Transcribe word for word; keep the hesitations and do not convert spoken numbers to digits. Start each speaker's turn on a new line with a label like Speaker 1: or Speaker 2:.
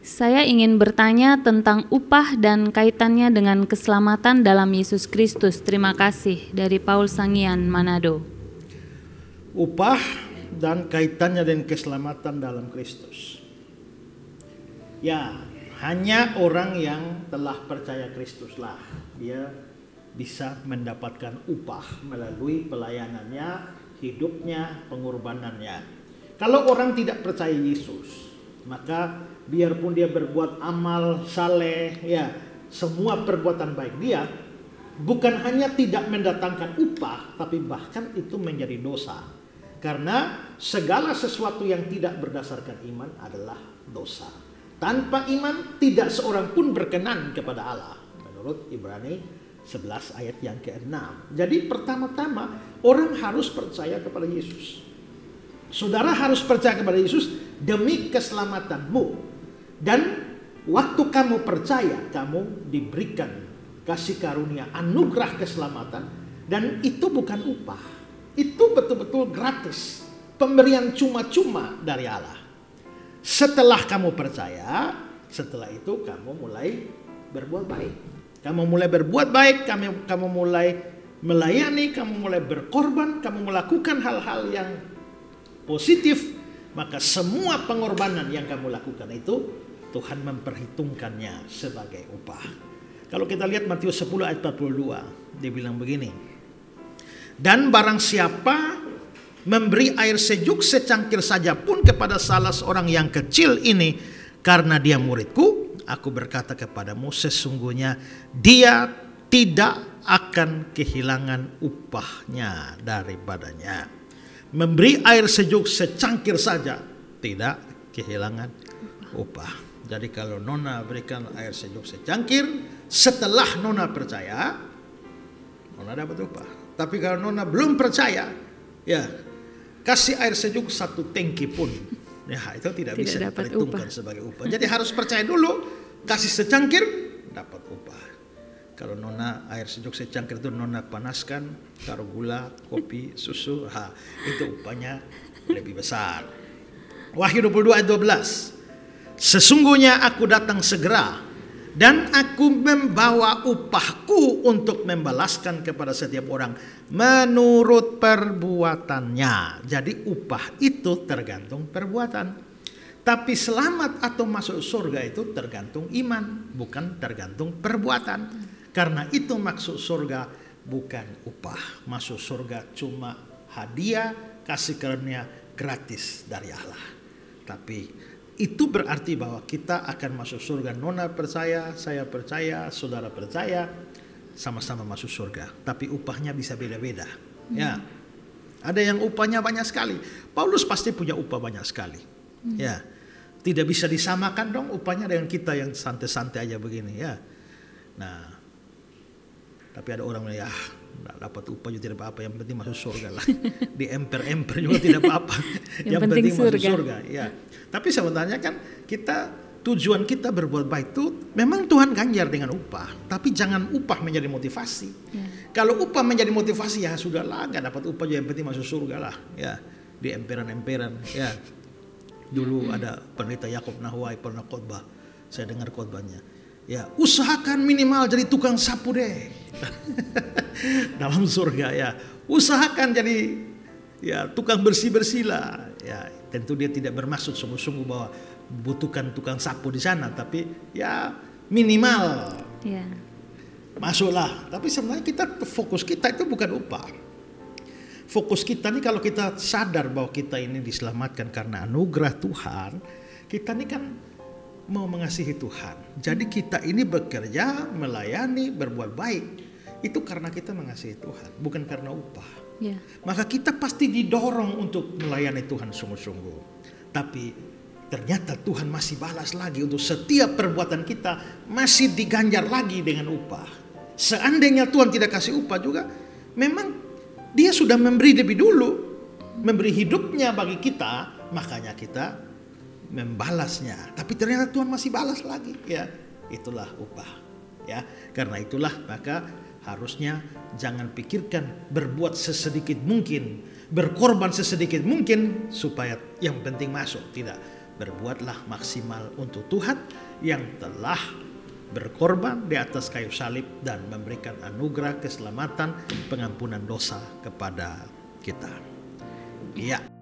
Speaker 1: Saya ingin bertanya tentang upah dan kaitannya dengan keselamatan dalam Yesus Kristus. Terima kasih. Dari Paul Sangian, Manado.
Speaker 2: Upah dan kaitannya dengan keselamatan dalam Kristus. Ya, hanya orang yang telah percaya Kristuslah dia bisa mendapatkan upah melalui pelayanannya, hidupnya, pengorbanannya. Kalau orang tidak percaya Yesus, maka biarpun dia berbuat amal saleh, ya, semua perbuatan baik dia, bukan hanya tidak mendatangkan upah, tapi bahkan itu menjadi dosa. Karena segala sesuatu yang tidak berdasarkan iman adalah dosa. Tanpa iman tidak seorang pun berkenan kepada Allah, menurut Ibrani sebelas ayat yang keenam. Jadi pertama-tama orang harus percaya kepada Yesus. Saudara harus percaya kepada Yesus demi keselamatanmu. Dan waktu kamu percaya, kamu diberikan kasih karunia, anugerah keselamatan. Dan itu bukan upah. Itu betul-betul gratis. Pemberian cuma-cuma dari Allah. Setelah kamu percaya, setelah itu kamu mulai berbuat baik. Kamu mulai berbuat baik, kamu, kamu mulai melayani, kamu mulai berkorban, kamu melakukan hal-hal yang positif, maka semua pengorbanan yang kamu lakukan itu Tuhan memperhitungkannya sebagai upah. Kalau kita lihat Matius sepuluh ayat empat puluh dua, dia bilang begini. Dan barang siapa memberi air sejuk secangkir saja pun kepada salah seorang yang kecil ini karena dia muridku, aku berkata kepadamu sesungguhnya dia tidak akan kehilangan upahnya daripadanya. Memberi air sejuk secangkir saja tidak kehilangan upah. Jadi kalau Nona berikan air sejuk secangkir, setelah Nona percaya, Nona dapat upah. Tapi kalau Nona belum percaya, ya kasih air sejuk satu tangki pun, ya itu tidak, tidak bisa diperhitungkan sebagai upah. Jadi harus percaya dulu, kasih secangkir dapat upah. Kalau Nona air sejuk secangkir itu Nona panaskan, taruh gula, kopi, susu, ha, itu upahnya lebih besar. Wahyu dua puluh dua ayat dua belas. Sesungguhnya aku datang segera dan aku membawa upahku untuk membalaskan kepada setiap orang menurut perbuatannya. Jadi upah itu tergantung perbuatan. Tapi selamat atau masuk surga itu tergantung iman, bukan tergantung perbuatan. Karena itu maksud surga bukan upah. Masuk surga cuma hadiah, kasih karunia gratis dari Allah. Tapi itu berarti bahwa kita akan masuk surga. Nona percaya, saya percaya, saudara percaya, sama-sama masuk surga. Tapi upahnya bisa beda-beda. Hmm. Ya, ada yang upahnya banyak sekali. Paulus pasti punya upah banyak sekali. Hmm. Ya, tidak bisa disamakan dong upahnya dengan kita yang santai-santai aja begini. Ya, nah. Tapi ada orang yang ya tidak dapat upah juga tidak apa-apa, yang penting masuk surga lah. Di emper-emper juga tidak apa-apa. yang, yang penting, penting surga. Masuk surga. Ya. Tapi sebenarnya kan kita tujuan kita berbuat baik itu memang Tuhan ganjar dengan upah, tapi jangan upah menjadi motivasi. Ya. Kalau upah menjadi motivasi ya sudahlah, nggak dapat upah juga yang penting masuk surga lah. Ya, di emperan-emperan. Ya, dulu ada pendeta Yakob Nahwai pernah khotbah, saya dengar khotbahnya. Ya, usahakan minimal jadi tukang sapu deh. Dalam surga ya. Usahakan jadi ya tukang bersih-bersih lah. Ya, tentu dia tidak bermaksud sungguh-sungguh bahwa butuhkan tukang sapu di sana, tapi ya minimal. Ya. Masuklah. Tapi sebenarnya kita fokus kita itu bukan upah. Fokus kita nih kalau kita sadar bahwa kita ini diselamatkan karena anugerah Tuhan, kita ini kan mau mengasihi Tuhan. Jadi kita ini bekerja, melayani, berbuat baik. Itu karena kita mengasihi Tuhan, bukan karena upah. Yeah. Maka kita pasti didorong untuk melayani Tuhan sungguh-sungguh. Tapi ternyata Tuhan masih balas lagi untuk setiap perbuatan kita, masih diganjar lagi dengan upah. Seandainya Tuhan tidak kasih upah juga, memang Dia sudah memberi lebih dulu, memberi hidupnya bagi kita, makanya kita membalasnya. Tapi ternyata Tuhan masih balas lagi, ya itulah upah, ya. Karena itulah maka harusnya jangan pikirkan berbuat sesedikit mungkin, berkorban sesedikit mungkin supaya yang penting masuk. Tidak, berbuatlah maksimal untuk Tuhan yang telah berkorban di atas kayu salib dan memberikan anugerah keselamatan, pengampunan dosa kepada kita. Ya.